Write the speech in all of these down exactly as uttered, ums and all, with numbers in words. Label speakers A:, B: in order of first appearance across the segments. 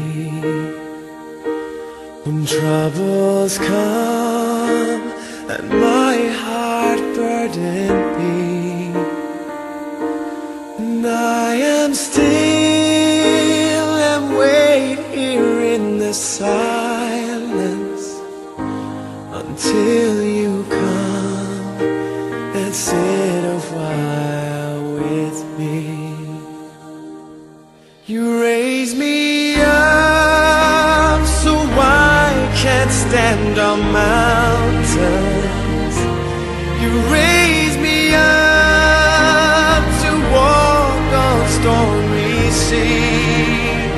A: When troubles come and my heart burden be, and I am still and wait here in the silence until you come and sit a while with me. You raise me up so I can't stand on mountains. You raise me up to walk on stormy seas.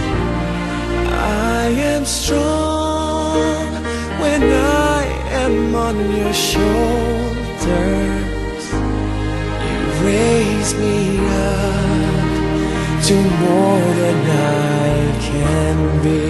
A: I am strong when I am on your shoulders. You raise me up to more than I can be.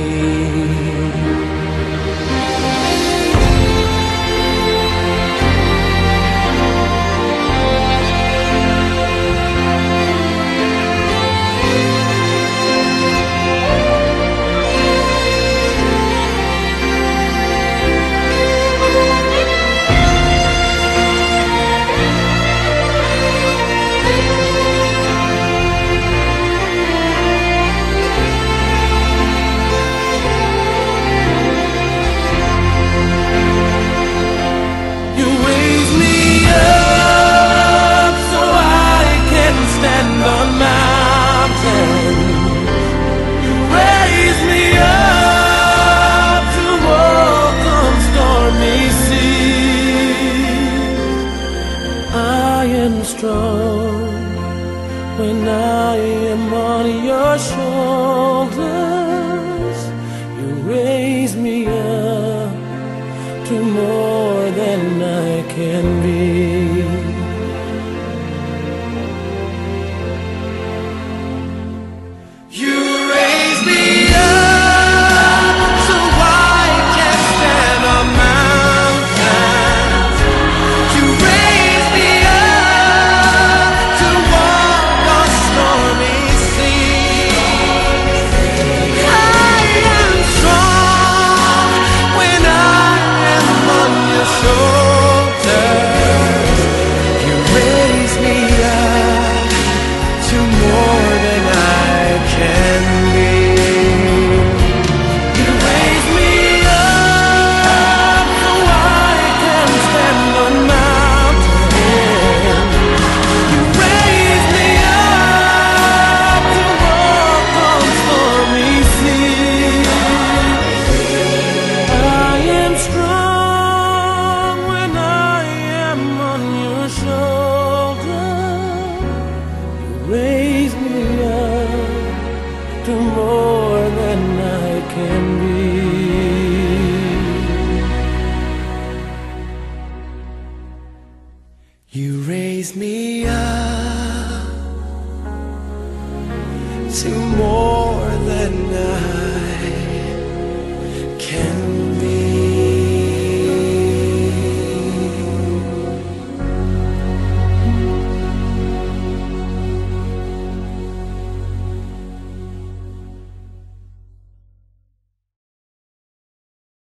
A: Strong when I am on your shoulders.